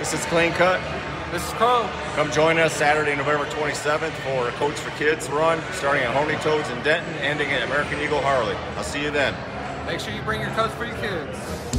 This is Clean Cut. This is Crow. Come join us Saturday, November 27th for a Coats for Kids run, starting at Horny Toads in Denton, ending at American Eagle Harley. I'll see you then. Make sure you bring your coats for your kids.